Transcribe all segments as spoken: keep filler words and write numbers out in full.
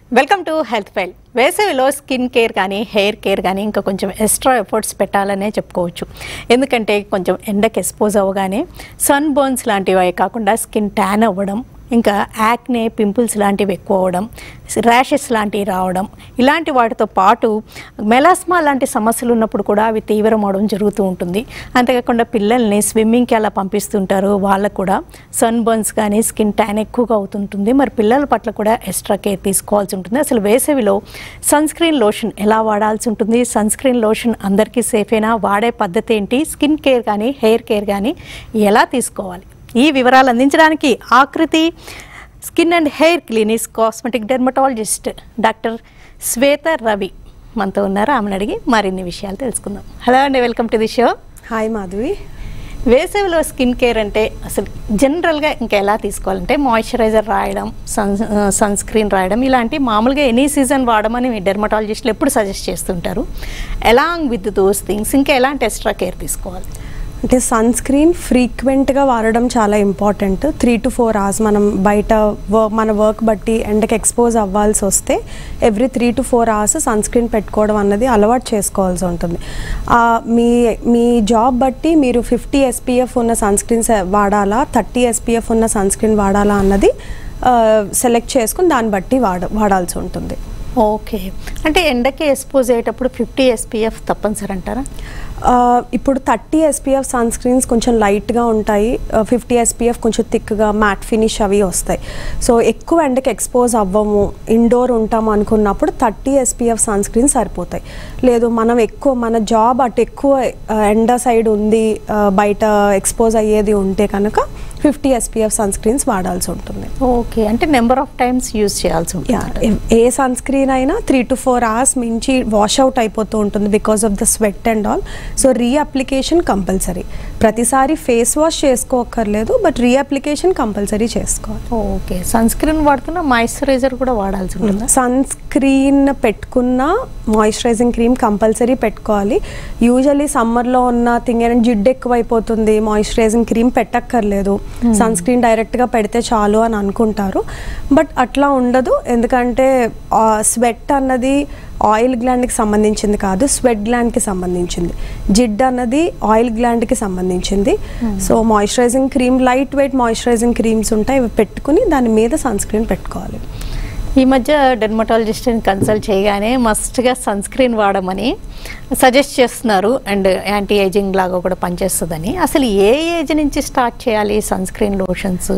Welcome to health file. వేసవిలో skin care కానీ hair care కానీ ఇంకా కొంచెం ఎక్స్ట్రా ఎఫర్ట్స్ పెట్టాలనే చెప్పుకోవచ్చు. ఎందుకంటే కొంచెం ఎండకి ఎక్స్పోజ్ అవ్వగానే సన్ బర్న్స్ లాంటివి కాకుండా స్కిన్ ట్యాన్ అవ్వడం, ఇంకా యాక్నే, పింపుల్స్ లాంటివి ఎక్కువ అవ్వడం, ర్యాషెస్ లాంటివి రావడం, ఇలాంటి వాటితో పాటు మెలాస్మా లాంటి సమస్యలు ఉన్నప్పుడు కూడా అవి తీవ్రం అవడం జరుగుతూ ఉంటుంది. అంతేకాకుండా పిల్లల్ని స్విమ్మింగ్కి అలా పంపిస్తుంటారు, వాళ్ళకు కూడా సన్ బర్న్స్ కానీ స్కిన్ ట్యాన్ ఎక్కువగా అవుతుంటుంది. మరి పిల్లల పట్ల కూడా ఎక్స్ట్రా కేర్ తీసుకోవాల్సి ఉంటుంది. అసలు వేసవిలో సన్ స్క్రీన్ లోషన్ ఎలా వాడాల్సి ఉంటుంది, సన్ స్క్రీన్ లోషన్ అందరికీ సేఫేనా, వాడే పద్ధతి ఏంటి, స్కిన్ కేర్ కానీ హెయిర్ కేర్ కానీ ఎలా తీసుకోవాలి, ఈ వివరాలు అందించడానికి Aakriti skin and hair clinics cosmetic dermatologist doctor Shweta Ravi మనతో ఉన్నారు. ఆమెను అడిగి మరిన్ని విషయాలు తెలుసుకుందాం. హలో అండి, welcome to the show. Hi Madhavi. వేసవిలో స్కిన్ కేర్ అంటే అసలు జనరల్గా ఇంకా ఎలా తీసుకోవాలంటే మాయిశ్చరైజర్ రాయడం, సన్ సన్ స్క్రీన్ రాయడం, ఇలాంటి మామూలుగా ఎనీ సీజన్ వాడమని డెర్మటాలజిస్టులు ఎప్పుడు సజెస్ట్ చేస్తుంటారు. అలాంగ్ విత్ దోస్ థింగ్స్ ఇంకా ఎలాంటి ఎక్స్ట్రా కేర్ తీసుకోవాలి అంటే సన్ స్క్రీన్ ఫ్రీక్వెంట్గా వాడడం చాలా important. Three to four hours మనం బయట వర్క్ మన వర్క్ బట్టి ఎండకి ఎక్స్పోజ్ అవ్వాల్సి వస్తే every three to four hours sunscreen పెట్టుకోవడం అన్నది అలవాటు చేసుకోవాల్సి ఉంటుంది. మీ మీ జాబ్ బట్టి మీరు ఫిఫ్టీ ఎస్పీఎఫ్ ఉన్న సన్ స్క్రీన్స్ వాడాలా, థర్టీ ఎస్పీఎఫ్ ఉన్న సన్ స్క్రీన్ వాడాలా అన్నది సెలెక్ట్ చేసుకుని దాన్ని బట్టి వాడ వాడాల్సి ఉంటుంది. ఓకే, అంటే ఎండకి ఎక్స్పోజ్ అయ్యేటప్పుడు ఫిఫ్టీ ఎస్పీఎఫ్ తప్పనిసరి అంటారా? ఇప్పుడు థర్టీ ఎస్పీఎఫ్ సన్ స్క్రీన్స్ కొంచెం లైట్గా ఉంటాయి, ఫిఫ్టీ ఎస్పీఎఫ్ కొంచెం థిక్గా మ్యాట్ ఫినిష్ అవి వస్తాయి. సో ఎక్కువ ఎండకి ఎక్స్పోజ్ అవ్వము, ఇండోర్ ఉంటాము అనుకున్నప్పుడు థర్టీ ఎస్పీఎఫ్ సన్ స్క్రీన్ సరిపోతాయి. లేదు మనం ఎక్కువ మన జాబ్ అటు ఎక్కువ ఎండ సైడ్ ఉంది, బయట ఎక్స్పోజ్ అయ్యేది ఉంటే కనుక ఫిఫ్టీ ఎస్పీఎఫ్ సన్ స్క్రీన్స్ వాడాల్సి ఉంటుంది. ఓకే, అంటే నెంబర్ ఆఫ్ టైమ్స్ యూజ్ చేయాల్సి ఉంటుంది. ఏ సన్ స్క్రీన్ అయినా త్రీ టు ఫోర్ అవర్స్ మించి వాష్ అవుట్ అయిపోతూ ఉంటుంది because of the sweat and all. So reapplication compulsory. ప్రతిసారి ఫేస్ వాష్ చేసుకోక్కర్లేదు, బట్ రీఅప్లికేషన్ కంపల్సరీ చేసుకోవాలి. ఓకే, సన్ స్క్రీన్ వాడుతున్న మాయిశ్చరైజర్ కూడా వాడాల్సి ఉంటుంది. సన్ స్క్రీన్ పెట్టుకున్న మాయిశ్చరైజింగ్ క్రీమ్ కంపల్సరీ పెట్టుకోవాలి. యూజువల్లీ సమ్మర్లో ఉన్న థింగ్ ఏంటంటే జిడ్డు ఎక్కువైపోతుంది, మాయిశ్చరైజింగ్ క్రీమ్ పెట్టక్కర్లేదు, సన్ స్క్రీన్ డైరెక్ట్గా పెడితే చాలు అని అనుకుంటారు. బట్ అట్లా ఉండదు, ఎందుకంటే స్వెట్ అన్నది ఆయిల్ గ్లాండ్కి సంబంధించింది కాదు, స్వెట్ గ్లాండ్కి సంబంధించింది. జిడ్ అన్నది ఆయిల్ గ్లాండ్కి సంబంధించింది. So moisturising cream, light weight moisturising creams ఉంటాయి, ఇవి పెట్టుకుని దాని మీద సన్ స్క్రీన్ పెట్టుకోవాలి. ఈ మధ్య డెర్మటాలజిస్ట్ని కన్సల్ట్ చేయగానే మస్ట్గా సన్ స్క్రీన్ వాడమని సజెస్ట్ చేస్తున్నారు, అండ్ యాంటీ ఏజింగ్ లాగా కూడా పనిచేస్తుందని. అసలు ఏ ఏజ్ నుంచి స్టార్ట్ చేయాలి సన్ స్క్రీన్ లోషన్స్?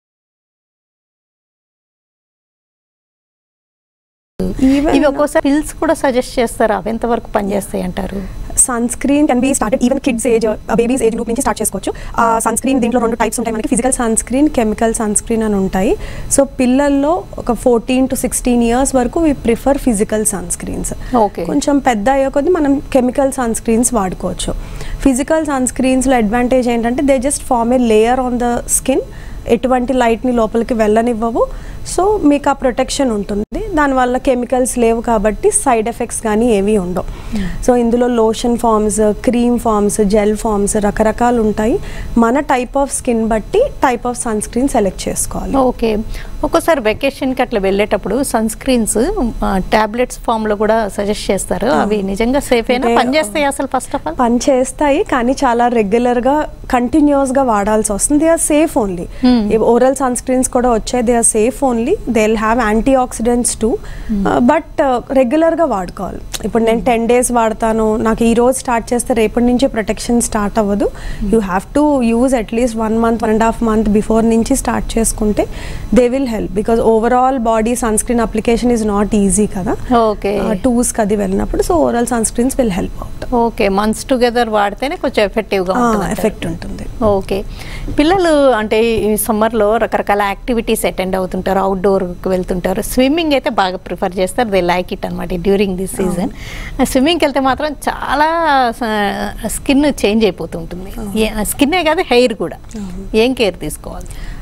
ఇవి ఒక్కోసారి పిల్స్ కూడా సజెస్ట్ చేస్తారు, అవి ఎంతవరకు పనిచేస్తాయి అంటారు? Sunscreen can be started even kids age, babies age group నుంచి స్టార్ట్ చేసుకోవచ్చు. సన్ స్క్రీన్ దీంట్లో రెండు టైప్స్ ఉంటాయి మనకి, physical sunscreen, chemical sunscreen అని ఉంటాయి. సో పిల్లల్లో ఒక ఫోర్టీన్ టు సిక్స్టీన్ ఇయర్స్ వరకు we prefer physical sunscreens. కొంచెం పెద్ద అయ్యే కొద్దీ మనం కెమికల్ సన్ స్క్రీన్స్ వాడుకోవచ్చు. ఫిజికల్ సన్ స్క్రీన్స్లో అడ్వాంటేజ్ ఏంటంటే they just form a layer on the skin, ఎటువంటి లైట్ని లోపలికి వెళ్ళనివ్వవు. సో మీకు ఆ ప్రొటెక్షన్ ఉంటుంది, దానివల్ల కెమికల్స్ లేవు కాబట్టి సైడ్ ఎఫెక్ట్స్ కానీ ఏవి ఉండవు. సో ఇందులో lotion forms, cream forms, gel forms రకరకాలు ఉంటాయి. మన టైప్ ఆఫ్ స్కిన్ బట్టి type of sunscreen select చేసుకోవాలి. ఓకే, ఒక్కోసారి వెకేషన్కి అట్లా వెళ్ళేటప్పుడు సన్ స్క్రీన్స్ టాబ్లెట్స్ ఫామ్లో కూడా సజెస్ట్ చేస్తారు, అవి నిజంగా సేఫేనా, పనిచేస్తాయి? అసలు ఫస్ట్ ఆఫ్ ఆల్ పని చేస్తాయి, కానీ చాలా రెగ్యులర్గా కంటిన్యూస్గా వాడాల్సి వస్తుంది. They are safe only. Oral sunscreens కూడా వచ్చాయి, they are safe only. They will have antioxidants too, but రెగ్యులర్గా వాడుకోవాలి. ఇప్పుడు నేను టెన్ డేస్ వాడతాను, నాకు ఈ రోజు స్టార్ట్ చేస్తే రేపటి నుంచి ప్రొటెక్షన్ స్టార్ట్ అవ్వదు. You have to use at least one month one and half month before నుంచి స్టార్ట్ చేసుకుంటే they will help. Because overall body sunscreen application is not easy కదా, ఓకే టూస్ కది వెళ్ళినప్పుడు. So overall sunscreens will help out. Okay, months together వాడితేనే కొంచెం ఎఫెక్టివ్గా effect ఉంటుంది. ఓకే, పిల్లలు అంటే ఈ సమ్మర్లో రకరకాల యాక్టివిటీస్ అటెండ్ అవుతుంటారు, అవుట్డోర్కి వెళ్తుంటారు. స్విమ్మింగ్ అయితే బాగా ప్రిఫర్ చేస్తారు, దే లైక్ ఇట్ అనమాట డ్యూరింగ్ దిస్ సీజన్. స్విమ్మింగ్కి వెళ్తే మాత్రం చాలా స్కిన్ చేంజ్ అయిపోతుంటుంది. స్కిన్నే కాదు, హెయిర్ కూడా. ఏం కేర్ తీసుకోవాలి?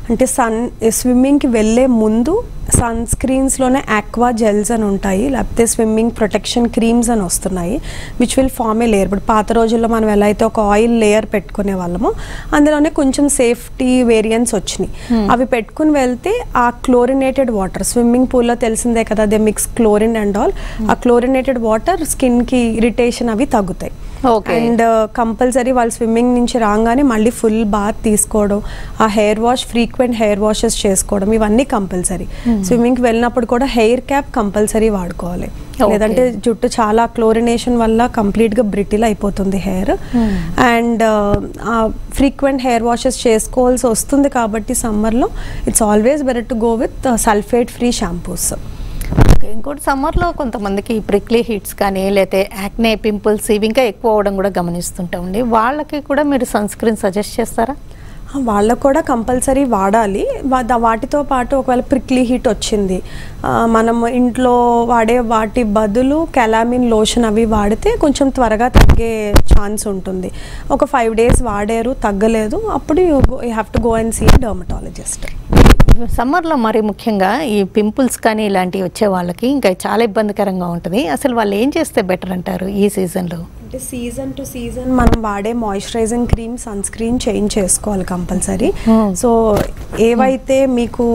అంటే సన్ స్విమ్మింగ్కి వెళ్ళే ముందు సన్ స్క్రీన్స్లోనే ఆక్వా జెల్స్ అని ఉంటాయి, లేకపోతే స్విమ్మింగ్ ప్రొటెక్షన్ క్రీమ్స్ అని వస్తున్నాయి, which will form a layer. ఇప్పుడు పాత రోజుల్లో మనం ఎలా అయితే ఒక ఆయిల్ లేయర్ పెట్టుకునే వాళ్ళమో అందులోనే కొంచెం సేఫ్టీ వేరియంట్స్ వచ్చినాయి. అవి పెట్టుకుని వెళ్తే ఆ క్లోరినేటెడ్ వాటర్, స్విమ్మింగ్ పూల్లో తెలిసిందే కదా, they mix chlorine and all, ఆ క్లోరినేటెడ్ వాటర్ స్కిన్కి ఇరిటేషన్ అవి తగ్గుతాయి. అండ్ కంపల్సరీ వాళ్ళు స్విమ్మింగ్ నుంచి రాగానే మళ్ళీ ఫుల్ బాత్ తీసుకోవడం, ఆ hair wash frequent hair washes చేసుకోవడం, ఇవన్నీ కంపల్సరీ. స్విమ్మింగ్కి వెళ్ళినప్పుడు కూడా హెయిర్ క్యాప్ కంపల్సరీ వాడుకోవాలి, లేదంటే జుట్టు చాలా క్లోరినేషన్ వల్ల కంప్లీట్గా బ్రిటిల్ అయిపోతుంది hair. And frequent hair washes చేసుకోవాల్సి వస్తుంది కాబట్టి సమ్మర్లో it's always better to go with sulphate free shampoos. ఇంకోటి సమ్మర్లో కొంతమందికి ప్రిక్లీ హీట్స్ కానీ లేకపోతే యాక్నే పింపుల్స్ ఇవి ఇంకా ఎక్కువ అవడం కూడా గమనిస్తుంటామండి, వాళ్ళకి కూడా మీరు సన్ స్క్రీన్ సజెస్ట్ చేస్తారా? వాళ్ళకు కూడా కంపల్సరీ వాడాలి. వాటితో పాటు ఒకవేళ ప్రిక్లీ హీట్ వచ్చింది, మనం ఇంట్లో వాడే వాటి బదులు కెలామిన్ లోషన్ అవి వాడితే కొంచెం త్వరగా తగ్గే ఛాన్స్ ఉంటుంది. ఒక ఫైవ్ డేస్ వాడారు తగ్గలేదు, అప్పుడు you have to go and see dermatologist. సమ్మర్లో మరి ముఖ్యంగా ఈ పింపుల్స్ కానీ ఇలాంటివి వచ్చే వాళ్ళకి ఇంకా చాలా ఇబ్బందికరంగా ఉంటుంది. అసలు వాళ్ళు ఏం చేస్తే బెటర్ అంటారు ఈ సీజన్లో? అంటే సీజన్ టు సీజన్ మనం వాడే moisturising cream, sunscreen change చేసుకోవాలి కంపల్సరీ. సో ఏవైతే మీకు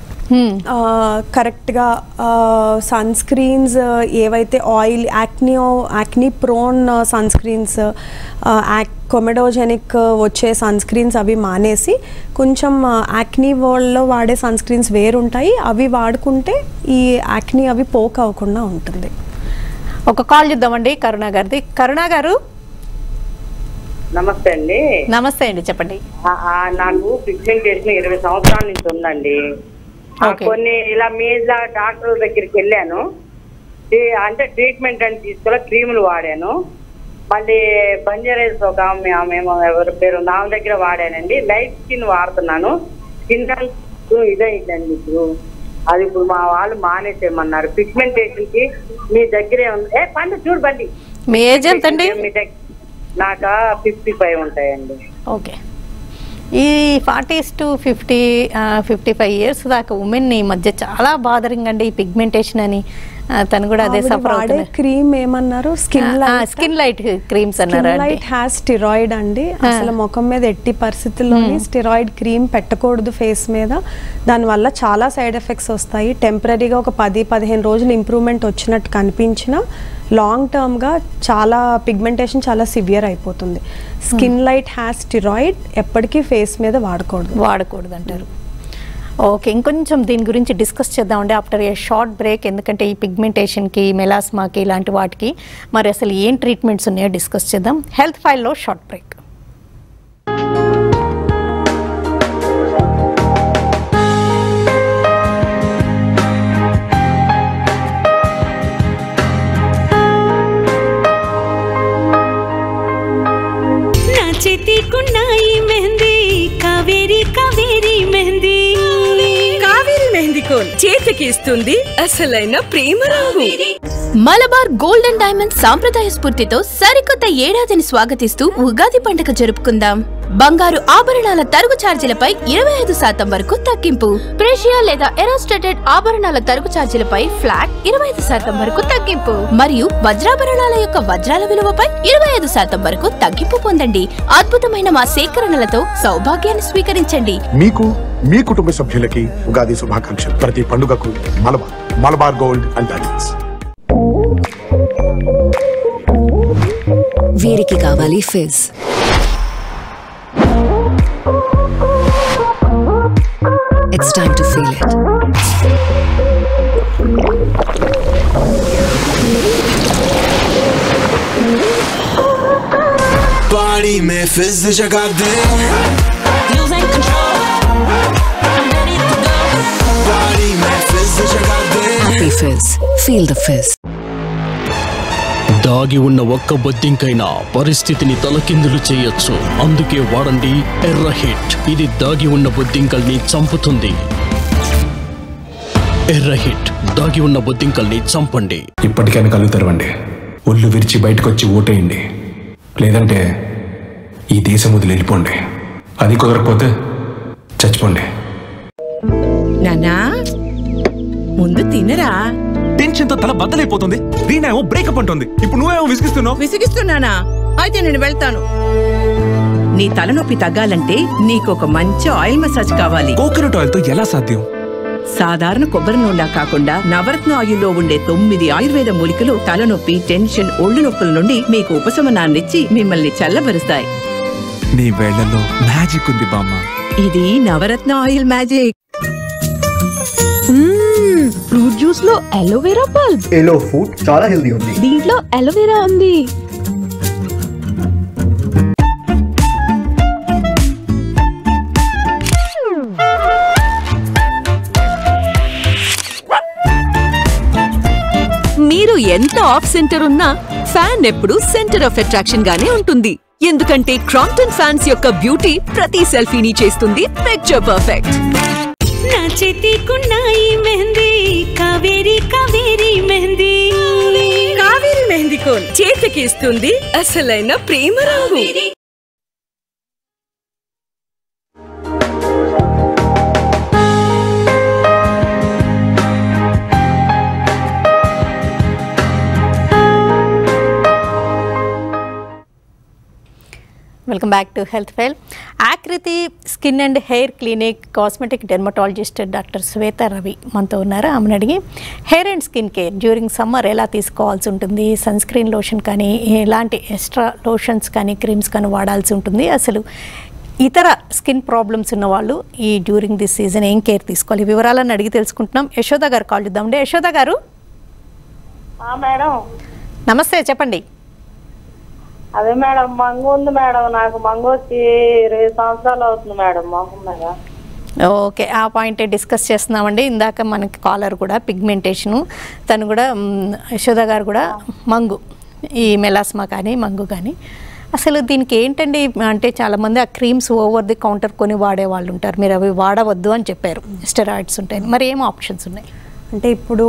కరెక్ట్గా సన్ స్క్రీన్స్ ఏవైతే ఆయిల్ యాక్నియో acne prone sunscreens, comedogenic వచ్చే సన్ స్క్రీన్స్ అవి మానేసి కొంచెం యాక్నీ వరల్డ్లో వాడే సన్ స్క్రీన్స్ వేరుంటాయి, అవి వాడుకుంటే ఈ యాక్నీ అవి పోక్ అవ్వకుండా ఉంటుంది. ఒక కాల్ చూద్దామండి కరుణ గారిది. కరుణ గారు నమస్తే అండి. నమస్తే అండి, చెప్పండి. నాకు పిగ్మెంటేషన్ ఇరవై సంవత్సరాల నుంచి ఉందండి. కొన్ని ఇలా మీలా డాక్టర్ దగ్గరికి వెళ్ళాను, అంటే ట్రీట్మెంట్ అని తీసుకుని క్రీములు వాడాను. మళ్ళీ బంజారేస్ ఒక మేము ఎవరి పేరు నా దగ్గర వాడానండి. లైట్ స్కిన్ వాడుతున్నాను, స్కిన్ ఇదైందండి ఇప్పుడు. అది ఇప్పుడు మా వాళ్ళు మానేసేయమన్నారు. పిగ్మెంటేషన్ కి మీ దగ్గరే ఉంది. ఏ పండు చూడు బండి. మీ ఏజ్ ఎంత అండి? నాకు ఫిఫ్టీ ఫైవ్ ఉంటాయండి. ఓకే. ఈ forties to fifty fifty five years దాకా ఉమెన్ ఈ మధ్య చాలా బాదరింగ్ అండి ఈ పిగ్మెంటేషన్ అని. తను కూడా అదే సఫర్ అవుతుంది. క్రీమ్ ఏమన్నారు? Skin light skin light creams అన్నారు. లైట్ హ్యాస్ స్టెరాయిడ్ అండి. అసలు ముఖం మీద ఎట్టి పరిస్థితుల్లోని స్టెరాయిడ్ క్రీమ్ పెట్టకూడదు ఫేస్ మీద. దానివల్ల చాలా సైడ్ ఎఫెక్ట్స్ వస్తాయి. టెంపరీగా ఒక పది పదిహేను రోజులు ఇంప్రూవ్మెంట్ వచ్చినట్టు కనిపించినా లాంగ్ టర్మ్గా చాలా పిగ్మెంటేషన్ చాలా సివియర్ అయిపోతుంది. స్కిన్ లైట్ హ్యాస్ స్టెరాయిడ్ ఎప్పటికీ ఫేస్ మీద వాడకూడదు వాడకూడదు అంటారు. ఓకే, ఇంకొంచెం దీని గురించి డిస్కస్ చేద్దామండి ఆఫ్టర్ ఏ షార్ట్ బ్రేక్. ఎందుకంటే ఈ పిగ్మెంటేషన్కి, మెలాస్మాకి ఇలాంటి వాటికి మరి అసలు ఏం ట్రీట్మెంట్స్ ఉన్నాయో డిస్కస్ చేద్దాం. హెల్త్ ఫైల్లో షార్ట్ బ్రేక్. చేతికి ఇస్తుంది అసలైన ప్రేమ రంగు. మలబార్ గోల్డ్ అండ్ డైమండ్ సాంప్రదాయ స్ఫూర్తితో సరికొత్త ఏడాదిని స్వాగతిస్తూ ఉగాది పండుగ జరుపుకుందాం. బంగారు ఆభరణాల తరుగు ఛార్జీలపై ఇరవై ఐదు శాతం వరకు తగ్గింపు. ప్రేషియా లేదా ఎరోస్టేటెడ్ ఆభరణాల తరుగు ఛార్జీలపై ఫ్లాట్ ఇరవై ఐదు శాతం వరకు తగ్గింపు. మరియు వజ్రాభరణాల యొక్క వజ్రాల విలువపై ఇరవై ఐదు శాతం వరకు తగ్గింపు పొందండి. అద్భుతమైన మా సేకరణలతో సౌభాగ్యాన్ని స్వీకరించండి. మీకు, మీ కుటుంబ సభ్యులకి ఉగాది శుభాకాంక్షలు. ప్రతి పండుగకు Malabar Malabar gold and diamonds. వీరికి కావాలి fizz. It's time to feel it. Body में fizz जगा दे. Losing control. I'm ready to go. Body में fizz जगा दे. Happy fizz. Feel the fizz. దాగి ఉన్న ఒక్క బొద్దింకైనా పరిస్థితిని తలకిందులు చేయొచ్చు. అందుకే వాడండి ఎర్ర హిట్. ఇది దాగి ఉన్న బొద్దింకల్ని చంపుతుంది. ఎర్ర హిట్, దాగి ఉన్న బొద్దింకల్ని చంపండి. ఇప్పటికైనా కళ్ళు తెరవండి. ఒళ్ళు విరిచి బయటకు వచ్చి ఓటేయండి. లేదంటే ఈ దేశం వదిలి వెళ్ళిపోండి. అది కుదరకపోతే చచ్చిపోండి. నానా ముందు తినరా. టెన్షన్ తో తల బద్దలైపోతుంది. దీనేమో బ్రేకప్ అంటుంది. ఇప్పుడు నువ్వేమో విసిగిస్తున్నావు. విసిగిస్తున్నానా? అయితే నేను వెళ్తాను. నీ తలనొప్పి తగ్గాలంటే నీకొక మంచి ఆయిల్ మసాజ్ కావాలి. కోకోనట్ ఆయిల్ తో ఎలా సాధ్యం? సాధారణ కొబ్బరి నూనె కాకుండా నవరత్న ఆయిల్లో ఉండే తొమ్మిది ఆయుర్వేద మూలికలు తలనొప్పి, టెన్షన్, ఒళ్ళు నొప్పుల నుండి మీకు ఉపశమనాన్నిచ్చి మిమ్మల్ని చల్లబరుస్తాయి. నీ వేళ్లలో మ్యాజిక్ ఉంది బామ్మ. ఇది Navratna oil magic. Fruit juice లో అలోవెరా పల్ప్. ఎలో ఫుడ్ చాలా హెల్దీ ఉంది. దీంట్లో అలోవెరా ఉంది. మీరు ఎంత ఆఫ్ సెంటర్ ఉన్నా ఫ్యాన్ ఎప్పుడు సెంటర్ ఆఫ్ అట్రాక్షన్ గానే ఉంటుంది. ఎందుకంటే క్రాంప్టన్ ఫ్యాన్స్ యొక్క బ్యూటీ ప్రతి సెల్ఫీని చేస్తుంది పిక్చర్ పర్ఫెక్ట్. నా చేతికున్నాయి మెహందీ కావేరి కావేరి మెహందీ. కావేరి మెహందీ కోన్ చేతికి ఇస్తుంది అసలైన ప్రేమ రంగు. Welcome back to health file. Akruti skin and hair clinic cosmetic dermatologist doctor Shweta Ravi మనతో ఉన్నారు. ఆమెను అడిగి hair and skin care during summer ఎలా తీసుకోవాల్సి ఉంటుంది, సన్ స్క్రీన్ లోషన్ కానీ ఎలాంటి ఎక్స్ట్రా లోషన్స్ కానీ క్రీమ్స్ కానీ వాడాల్సి ఉంటుంది, అసలు ఇతర స్కిన్ ప్రాబ్లమ్స్ ఉన్న వాళ్ళు ఈ డ్యూరింగ్ దిస్ సీజన్ ఏం కేర్ తీసుకోవాలి, వివరాలను అడిగి తెలుసుకుంటున్నాం. యశోద గారు కాల్ చేద్దామండి. యశోద గారు మేడం నమస్తే, చెప్పండి. అదే మేడం మంగు ఉంది మేడం, నాకు మంగు వచ్చి ఇరవై సంవత్సరాలు అవుతుంది మేడం మొహం మీద. ఓకే, ఆ పాయింట్ డిస్కస్ చేస్తున్నామండి. ఇందాక మనకి కాలర్ కూడా పిగ్మెంటేషను, తను కూడా యశోద గారు కూడా మంగు, ఈ మెలాస్మా కానీ మంగు కానీ, అసలు దీనికి ఏంటండి అంటే చాలామంది ఆ క్రీమ్స్ ఓవర్ ది కౌంటర్ కొని వాడే వాళ్ళు ఉంటారు, మీరు అవి వాడవద్దు అని చెప్పారు, స్టెరాయిడ్స్ ఉంటాయి, మరి ఏం ఆప్షన్స్ ఉన్నాయి? అంటే ఇప్పుడు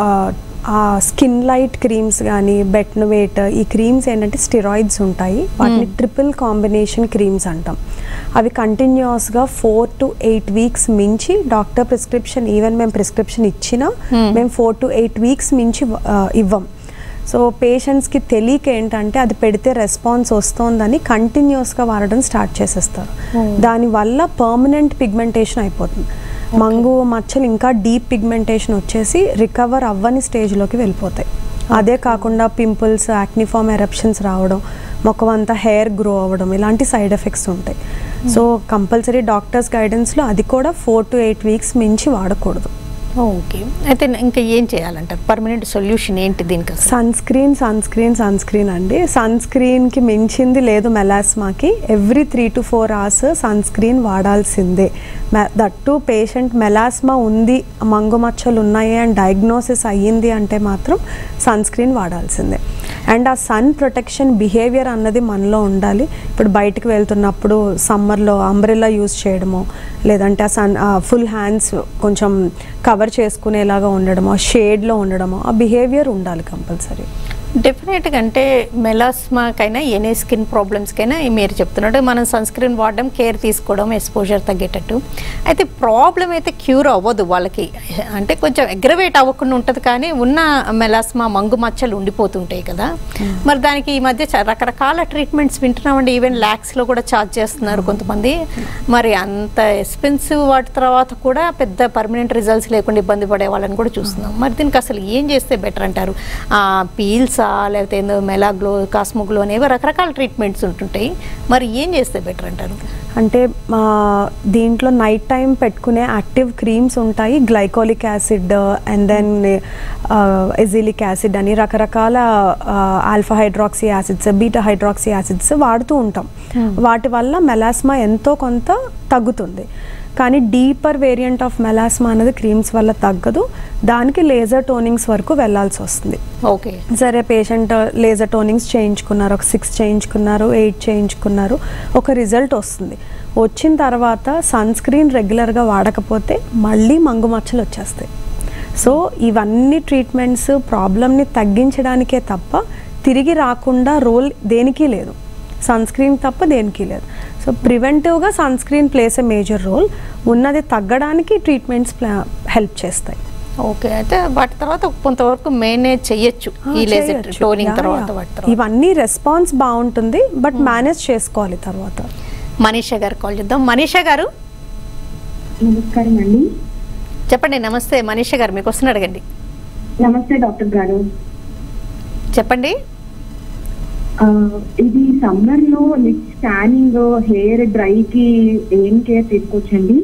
ఆ స్కిన్ లైట్ క్రీమ్స్ కానీ బెట్నవేట్ ఈ క్రీమ్స్ ఏంటంటే స్టెరాయిడ్స్ ఉంటాయి, వాటిని ట్రిపుల్ కాంబినేషన్ క్రీమ్స్ అంటాం. అవి కంటిన్యూస్గా ఫోర్ టు ఎయిట్ వీక్స్ మించి డాక్టర్ ప్రిస్క్రిప్షన్, ఈవెన్ మేము ప్రిస్క్రిప్షన్ ఇచ్చినా మేము ఫోర్ టు ఎయిట్ వీక్స్ మించి ఇవ్వం. సో పేషెంట్స్కి తెలియక ఏంటంటే అది పెడితే రెస్పాన్స్ వస్తుందని కంటిన్యూస్గా వాడడం స్టార్ట్ చేసేస్తారు. దానివల్ల పర్మనెంట్ పిగ్మెంటేషన్ అయిపోతుంది. మంగు మచ్చలు ఇంకా డీప్ పిగ్మెంటేషన్ వచ్చేసి రికవర్ అవ్వని స్టేజ్లోకి వెళ్ళిపోతాయి. అదే కాకుండా పింపుల్స్, యాక్నిఫామ్ ఎరప్షన్స్ రావడం, మొఖం అంతా హెయిర్ గ్రో అవ్వడం, ఇలాంటి సైడ్ ఎఫెక్ట్స్ ఉంటాయి. సో కంపల్సరీ డాక్టర్స్ గైడెన్స్లో అది కూడా ఫోర్ టు ఎయిట్ వీక్స్ మించి వాడకూడదు. ఓకే, అయితే ఇంకా ఏం చేయాలంటారు? పర్మనెంట్ సొల్యూషన్ ఏంటి దీనికి? Sunscreen sunscreen sunscreen అండి. సన్ స్క్రీన్కి మించింది లేదు మెలాస్మాకి. Every three to four hours sunscreen వాడాల్సిందే. దట్టు పేషెంట్ మెలాస్మా ఉంది, మంగు మచ్చలు ఉన్నాయి అండ్ డయాగ్నోసిస్ అయ్యింది అంటే మాత్రం సన్ స్క్రీన్ వాడాల్సిందే. అండ్ ఆ సన్ ప్రొటెక్షన్ బిహేవియర్ అన్నది మనలో ఉండాలి. ఇప్పుడు బయటకు వెళ్తున్నప్పుడు సమ్మర్లో అంబ్రెల్లా యూజ్ చేయడమో, లేదంటే ఆ సన్ ఫుల్ హ్యాండ్స్ కొంచెం కవర్ చేసుకునేలాగా ఉండడమో, షేడ్లో ఉండడమో, ఆ బిహేవియర్ ఉండాలి కంపల్సరీ. డెఫినెట్గా అంటే మెలాస్మాకైనా ఎనీ స్కిన్ ప్రాబ్లమ్స్కైనా మీరు చెప్తున్నట్టు మనం సన్ స్క్రీన్ వాడడం, కేర్ తీసుకోవడం, ఎక్స్పోజర్ తగ్గేటట్టు. అయితే ప్రాబ్లం అయితే క్యూర్ అవ్వదు వాళ్ళకి, అంటే కొంచెం అగ్రవేట్ అవ్వకుండా ఉంటుంది, కానీ ఉన్న మెలాస్మా మంగు మచ్చలు ఉండిపోతుంటాయి కదా. మరి దానికి ఈ మధ్య రకరకాల ట్రీట్మెంట్స్ వింటున్నామండి. ఈవెన్ ల్యాక్స్లో కూడా ఛార్జ్ చేస్తున్నారు కొంతమంది. మరి అంత ఎక్స్పెన్సివ్ వాటి తర్వాత కూడా పెద్ద పర్మనెంట్ రిజల్ట్స్ లేకుండా ఇబ్బంది పడే వాళ్ళని కూడా చూస్తున్నాం. మరి దీనికి అసలు ఏం చేస్తే బెటర్ అంటారు? పీల్స్ లేకపోతే మెలాగ్లో, కాస్మోగ్లో అనేవి రకరకాల ట్రీట్మెంట్స్ ఉంటుంటాయి, మరి ఏం చేస్తే బెటర్ అంటారు? అంటే దీంట్లో నైట్ టైం పెట్టుకునే యాక్టివ్ క్రీమ్స్ ఉంటాయి, glycolic acid and then azelaic acid అని రకరకాల alpha hydroxy acids, beta hydroxy acids వాడుతూ ఉంటాం. వాటి వల్ల మెలాస్మా ఎంతో కొంత తగ్గుతుంది. కానీ డీపర్ వేరియంట్ ఆఫ్ మెలాస్మా అనేది క్రీమ్స్ వల్ల తగ్గదు, దానికి లేజర్ టోనింగ్స్ వరకు వెళ్ళాల్సి వస్తుంది. ఓకే, సరే పేషెంట్ లేజర్ టోనింగ్స్ చేయించుకున్నారు, ఒక సిక్స్ చేయించుకున్నారు, ఎయిట్ చేయించుకున్నారు, ఒక రిజల్ట్ వస్తుంది. వచ్చిన తర్వాత సన్ స్క్రీన్ రెగ్యులర్గా వాడకపోతే మళ్ళీ మంగు మచ్చలు వచ్చేస్తాయి. సో ఇవన్నీ ట్రీట్మెంట్స్ ప్రాబ్లమ్ని తగ్గించడానికే తప్ప తిరిగి రాకుండా రోల్ దేనికి లేదు, సన్ స్క్రీన్ తప్ప దేనికి లేదు. సో ప్రివెంటివ్గా sunscreen plays a major role. ఉన్నది తగ్గడానికి ట్రీట్మెంట్స్ హెల్ప్ చేస్తాయి. ఓకే, అయితే వాటి తర్వాత కొంతవరకు మేనేజ్ చేయొచ్చు ఈ లేజర్ టోనింగ్ తర్వాత వాటి తర్వాత. ఇవన్నీ రెస్పాన్స్ బాగుంటుంది, బట్ మేనేజ్ చేసుకోవాలి తర్వాత. మనీషా గారు కాల్ చేద్దాం. మనీషా గారు నమస్కారం అండి. చెప్పండి. నమస్తే మనీషా గారు, మీకు వస్తున్న అడగండి. నమస్తే డాక్టర్ గారు. చెప్పండి. ఇది సమ్మర్ లో లిప్ స్కానింగ్ హెయిర్ డ్రై కి ఏం కేర్ తీసుకోవచ్చండి?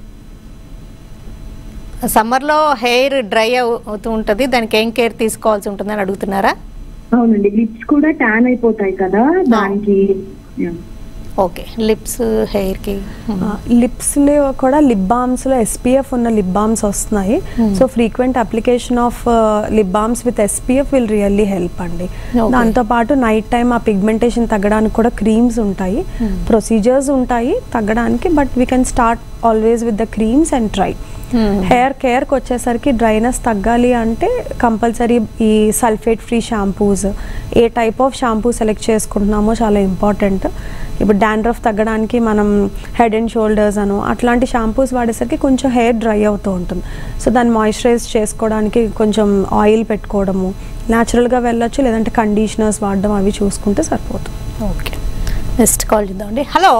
సమ్మర్లో హెయిర్ డ్రై అవుతూ ఉంటుంది, దానికి ఏం కేర్ తీసుకోవాల్సి ఉంటుందని అడుగుతున్నారా? అవునండి, లిప్స్ కూడా ట్యాన్ అయిపోతాయి కదా దానికి. ఓకే, లిప్స్ హెయిర్కి లిప్స్లో కూడా లిప్ బామ్స్లో ఎస్పీఎఫ్ ఉన్న లిప్ బామ్స్ వస్తున్నాయి. So frequent application of lip balms with SPF will really help అండి. దాంతోపాటు నైట్ టైం ఆ పిగ్మెంటేషన్ తగ్గడానికి కూడా క్రీమ్స్ ఉంటాయి, ప్రొసీజర్స్ ఉంటాయి తగ్గడానికి. But we can start always with the creams and try. Hair కేర్కి వచ్చేసరికి డ్రైనెస్ తగ్గాలి అంటే కంపల్సరీ ఈ సల్ఫేట్ ఫ్రీ షాంపూస్, ఏ టైప్ ఆఫ్ షాంపూ సెలెక్ట్ చేసుకుంటున్నామో చాలా ఇంపార్టెంట్. ఇప్పుడు డాండ్రఫ్ తగ్గడానికి మనం హెడ్ అండ్ షోల్డర్స్ అను అట్లాంటి షాంపూస్ వాడేసరికి కొంచెం హెయిర్ డ్రై అవుతూ ఉంటుంది. సో దాన్ని మాయిశ్చరైజ్ చేసుకోవడానికి కొంచెం ఆయిల్ పెట్టుకోవడము, న్యాచురల్గా వెళ్ళొచ్చు, లేదంటే కండిషనర్స్ వాడడం, అవి చూసుకుంటే సరిపోతుంది. ఓకే, నెక్స్ట్ కాల్ చేద్దామండి. హలో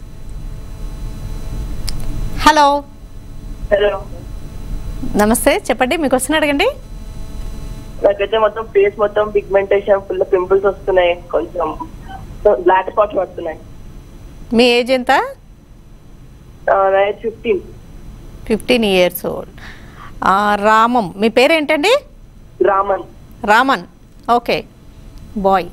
హలో హలో నమస్తే, చెప్పండి, మీకు వస్తున్న అడగండి. నాకైతే మొత్తం ఫేస్ మొత్తం పిగ్మెంటేషన్, ఫుల్ పింపుల్స్ వస్తున్నాయి, కొంచెం బ్లాక్ స్పాట్స్ పడుతున్నాయి. మీ ఏజ్ ఎంత? Fifteen fifteen years old. Ramam, మీ పేరు ఏంటండి? Raman. Raman, okay. Boy,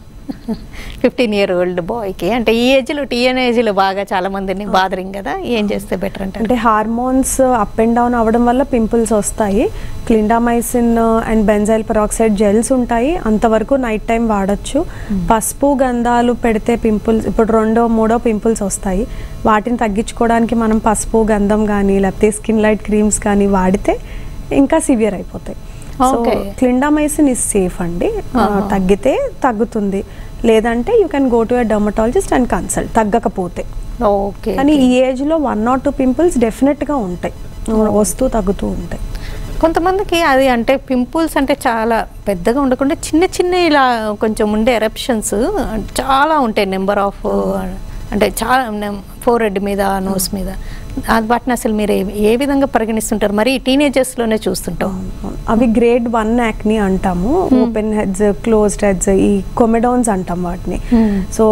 fifteen year old బాయ్కి అంటే ఈ ఏజ్లో టీనేజ్లో బాగా చాలా మందిని బాదరింగ్ కదా, ఏం చేస్తే బెటర్ అంటే? అంటే హార్మోన్స్ అప్ అండ్ డౌన్ అవ్వడం వల్ల పింపుల్స్ వస్తాయి. Clindamycin and benzoyl peroxide gels ఉంటాయి, అంతవరకు నైట్ టైం వాడచ్చు. పసుపు గంధాలు పెడితే పింపుల్స్ ఇప్పుడు రెండో మూడో పింపుల్స్ వస్తాయి. వాటిని తగ్గించుకోవడానికి మనం పసుపు గంధం కానీ లేకపోతే స్కిన్ లైట్ క్రీమ్స్ కానీ వాడితే ఇంకా సివియర్ అయిపోతాయి. సో క్లిండామైసిన్ ఇస్ సేఫ్ అండి, తగ్గితే తగ్గుతుంది, లేదంటే you can go to a dermatologist and consult తగ్గకపోతే. ఓకే, కానీ ఈ ఏజ్లో వన్ ఆర్ టూ పింపుల్స్ డెఫినెట్గా ఉంటాయి, వస్తూ తగ్గుతూ ఉంటాయి. కొంతమందికి అది అంటే పింపుల్స్ అంటే చాలా పెద్దగా ఉండకుండా చిన్న చిన్న ఇలా కొంచెం ఉండే ఎరప్షన్స్ చాలా ఉంటాయి, నెంబర్ ఆఫ్ అంటే చాలా ఫోర్ హెడ్ మీద, నోస్ మీద. వాటిని అసలు మీరు ఏ విధంగా పరిగణిస్తుంటారు? మరి టీనేజర్స్లోనే చూస్తుంటాం. అవి గ్రేడ్ వన్ యాక్ని అంటాము, ఓపెన్ హెడ్స్, క్లోజ్డ్ హెడ్స్, ఈ కొమెడాన్స్ అంటాం వాటిని. సో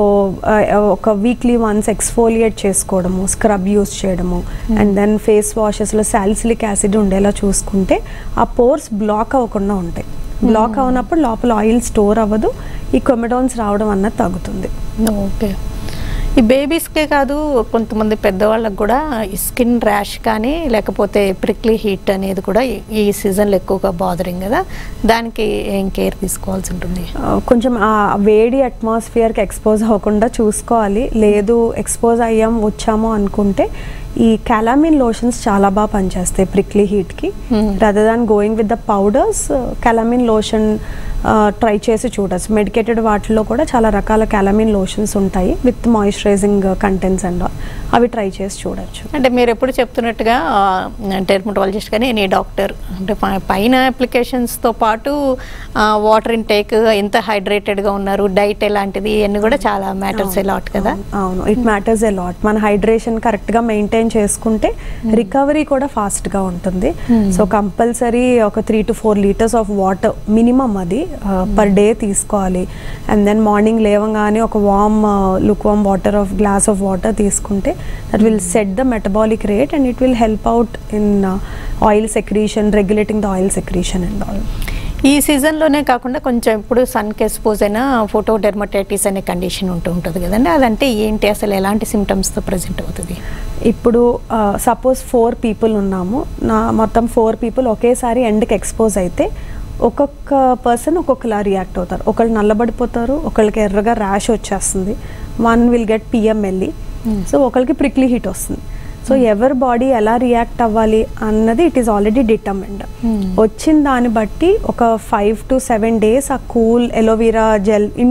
ఒక వీక్లీ వన్స్ ఎక్స్ఫోలియేట్ చేసుకోవడము, స్క్రబ్ యూస్ చేయడము, అండ్ దెన్ ఫేస్ వాషెస్లో సాలిసిలిక్ యాసిడ్ ఉండేలా చూసుకుంటే ఆ పోర్స్ బ్లాక్ అవ్వకుండా ఉంటాయి. బ్లాక్ అవునప్పుడు లోపల ఆయిల్ స్టోర్ అవ్వదు, ఈ కొమెడాన్స్ రావడం అన్నది తగ్గుతుంది. ఓకే, ఈ బేబీస్కే కాదు కొంతమంది పెద్దవాళ్ళకి కూడా ఈ స్కిన్ ర్యాష్ కానీ లేకపోతే ప్రిక్లీ హీట్ అనేది కూడా ఈ సీజన్లో ఎక్కువగా బాదరింగ్ కదా, దానికి ఏం కేర్ తీసుకోవాల్సి ఉంటుంది? కొంచెం ఆ వేడి అట్మాస్ఫియర్కి ఎక్స్పోజ్ అవ్వకుండా చూసుకోవాలి. లేదు ఎక్స్పోజ్ అయ్యాం వచ్చాము అనుకుంటే ఈ క్యాలామిన్ లోషన్స్ చాలా బాగా పనిచేస్తాయి ప్రిక్లీ హీట్కి. Rather than going with the powders, calamine lotion try చేసి చూడొచ్చు. మెడికేటెడ్ వాటిలో కూడా చాలా రకాల క్యాలామిన్ లోషన్స్ ఉంటాయి విత్ మాయిశ్చరైజింగ్ కంటెంట్స్ అండ్ అవి ట్రై చేసి చూడొచ్చు. అంటే మీరు ఎప్పుడు చెప్తున్నట్టుగా డెర్మటాలజిస్ట్ కానీ ఎనీ డాక్టర్ అంటే పైన అప్లికేషన్స్తో పాటు వాటర్ ఇంటేక్, ఎంత హైడ్రేటెడ్గా ఉన్నారు, డైట్ ఎలాంటిది, ఇవన్నీ కూడా చాలా మ్యాటర్స్ ఎలాట్ కదా. అవును, ఇట్ మ్యాటర్స్ ఎలాట్. మన హైడ్రేషన్ కరెక్ట్గా మెయింటైన్ చేసుకుంటే రికవరీ కూడా ఫాస్ట్గా ఉంటుంది. సో కంపల్సరీ ఒక three to four litres of water minimum అది పర్ డే తీసుకోవాలి. అండ్ దెన్ మార్నింగ్ లేవగానే ఒక warm look warm water of glass of water తీసుకుంటే that will set the metabolic rate and it will help out in oil secretion, regulating the oil secretion and all. ఈ సీజన్లోనే కాకుండా కొంచెం ఇప్పుడు సన్కి expose అయినా photo dermatitis అనే condition ఉంటూ ఉంటుంది కదండి, అదంటే ఏంటి, అసలు ఎలాంటి సిమ్టమ్స్తో ప్రజెంట్ అవుతుంది? ఇప్పుడు సపోజ్ ఫోర్ పీపుల్ ఉన్నాము, నా మొత్తం ఫోర్ పీపుల్ ఒకేసారి ఎండ్కి ఎక్స్పోజ్ అయితే ఒక్కొక్క పర్సన్ ఒక్కొక్కలా రియాక్ట్ అవుతారు. ఒకళ్ళు నల్లబడిపోతారు, ఒకళ్ళకి ఎర్రగా ర్యాష్ వచ్చేస్తుంది, one will get PMLE, so ఒకరికి ప్రిక్లీ హీట్ వస్తుంది. సో ఎవరి బాడీ ఎలా రియాక్ట్ అవ్వాలి అన్నది ఇట్ ఈస్ ఆల్రెడీ డిటర్మిన్డ్. వచ్చిన దాన్ని బట్టి ఒక ఫైవ్ టు సెవెన్ డేస్ ఆ కూల్ ఎలోవీరా జెల్ ఇంట్లో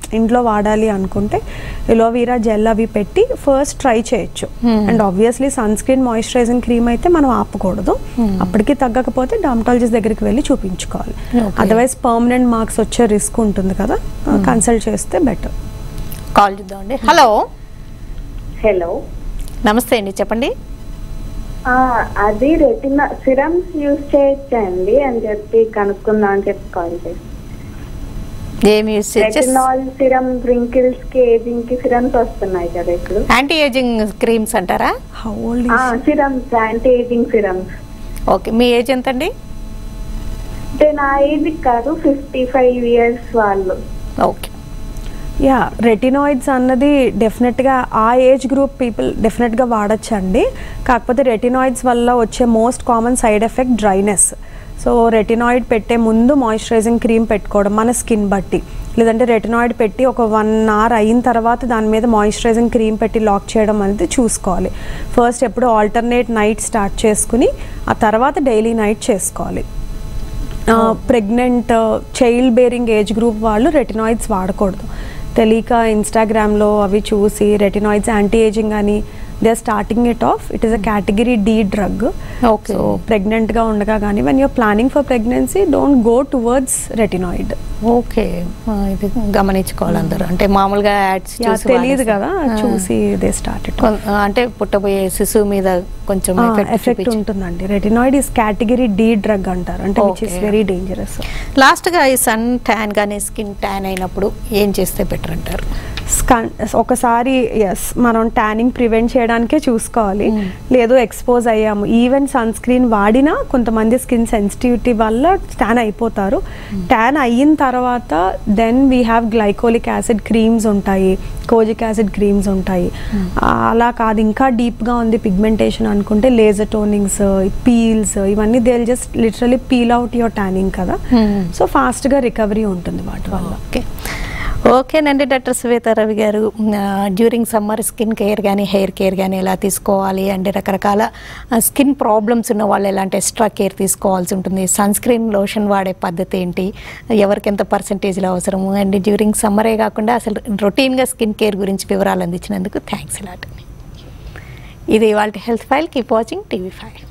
ఇంట్లో వాడాలి అనుకుంటే ఎలోవీరా జెల్ అవి పెట్టి ఫస్ట్ ట్రై చేయొచ్చు. And obviously sunscreen moisturising cream అయితే మనం ఆపకూడదు. అప్పటికి తగ్గకపోతే డర్మటాలజిస్ట్ దగ్గరికి వెళ్ళి చూపించుకోవాలి. అదర్వైజ్ పర్మనెంట్ మార్క్స్ వచ్చే రిస్క్ ఉంటుంది కదా, కన్సల్ట్ చేస్తే బెటర్. కాల్ చేద్దామండి. హలో హలో నమస్తే అండి, చెప్పండి. అది రెటినా సిరమ్స్ యూజ్ చేయొచ్చండి అని చెప్పి కనుక్కుందాం అని చెప్పి కాల్ చేసి. ఏమి యూజ్ చేయొచ్చు? రెటినాల్ సిరమ్ రింకిల్స్ కి ఏజింగ్ కి సిరమ్స్ వస్తున్నాయి కదా ఇప్పుడు. యాంటీ ఏజింగ్ క్రీమ్స్ అంటారా? How old serums, anti ageing serums. Okay, మీ ఏజ్ ఎంత అండి? అంటే నా ఏజ్ కాదు, ఫిఫ్టీ ఫైవ్ ఇయర్స్ వాళ్ళు. ఓకే. యా, రెటినాయిడ్స్ అన్నది డెఫినెట్గా ఆ ఏజ్ గ్రూప్ పీపుల్ డెఫినెట్గా వాడచ్చండి. కాకపోతే రెటినాయిడ్స్ వల్ల వచ్చే most common side effect dryness. So retinoid పెట్టే ముందు మాయిశ్చరైజింగ్ క్రీమ్ పెట్టుకోవడం మన స్కిన్ బట్టి, లేదంటే రెటినాయిడ్ పెట్టి ఒక వన్ అవర్ అయిన తర్వాత దాని మీద మాయిశ్చరైజింగ్ క్రీమ్ పెట్టి లాక్ చేయడం అనేది చూసుకోవాలి. ఫస్ట్ ఎప్పుడు ఆల్టర్నేట్ నైట్ స్టార్ట్ చేసుకుని ఆ తర్వాత డైలీ నైట్ చేసుకోవాలి. Pregnant, child bearing age group వాళ్ళు రెటినాయిడ్స్ వాడకూడదు. తెలియక ఇన్స్టాగ్రామ్లో అవి చూసి రెటినాయిడ్స్ యాంటీ ఏజింగ్ అని they are starting it off. It is a category D drug. Okay. So ప్రెగ్నెంట్గా ఉండగా కానీ when you're planning for pregnancy don't go towards retinoid. Okay, ఇది గమనించుకోవాలి అందరూ. అంటే మామూలుగా యాడ్స్ తెలియదు కదా, చూసి దే స్టార్ట్ ఇట్. అంటే పుట్టబోయే శిశువు మీద కొంచెం ఎఫెక్ట్ ఉంటుందండి. Retinoid is category D drug అంటారు, అంటే విచ్ ఇస్ వెరీ డేంజరస్. లాస్ట్గా ఈ సన్ ట్యాన్ కానీ స్కిన్ ట్యాన్ అయినప్పుడు ఏం చేస్తే బెటర్ అంటారు? ఒకసారి ఎస్ మనం ట్యానింగ్ ప్రివెంట్ చేయడానికే చూసుకోవాలి. లేదు ఎక్స్పోజ్ అయ్యాము, ఈవెన్ సన్ స్క్రీన్ వాడినా కొంతమంది స్కిన్ సెన్సిటివిటీ వల్ల ట్యాన్ అయిపోతారు. ట్యాన్ అయిన తర్వాత then we have glycolic acid creams ఉంటాయి, కోజిక్ యాసిడ్ క్రీమ్స్ ఉంటాయి. అలా కాదు ఇంకా డీప్గా ఉంది పిగ్మెంటేషన్ అనుకుంటే లేజర్ టోనింగ్స్, పీల్స్, ఇవన్నీ they will just literally peel out your tanning కదా. సో ఫాస్ట్గా రికవరీ ఉంటుంది వాటి వల్ల. ఓకే ఓకేనండి. Doctor Shweta Ravi garu, during summer skin care కానీ హెయిర్ కేర్ కానీ ఎలా తీసుకోవాలి, అంటే రకరకాల స్కిన్ ప్రాబ్లమ్స్ ఉన్న వాళ్ళు ఎలాంటి ఎక్స్ట్రా కేర్ తీసుకోవాల్సి ఉంటుంది, సన్ స్క్రీన్ లోషన్ వాడే పద్ధతి ఏంటి, ఎవరికి ఎంత పర్సంటేజ్లో అవసరము, అండ్ డ్యూరింగ్ సమ్మరే కాకుండా అసలు రొటీన్గా స్కిన్ కేర్ గురించి వివరాలు అందించినందుకు థ్యాంక్స్ లాట్. ఇది వాళ్ళ health file. Keep watching TV five.